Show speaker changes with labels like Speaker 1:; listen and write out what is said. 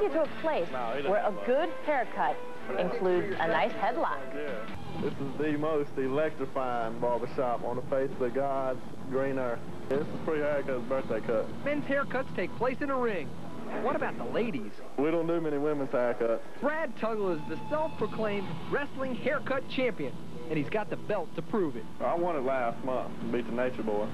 Speaker 1: you to a place where a good haircut includes a nice headlock.
Speaker 2: Yeah. This is the most electrifying barbershop on the face of God's green earth. This is pre-haircut's birthday cut.
Speaker 3: Men's haircuts take place in a ring. What about the ladies?
Speaker 2: We don't do many women's haircuts.
Speaker 3: Brad Tuggle is the self-proclaimed wrestling haircut champion, and he's got the belt to prove it.
Speaker 2: I won it last month to beat the Nature Boy.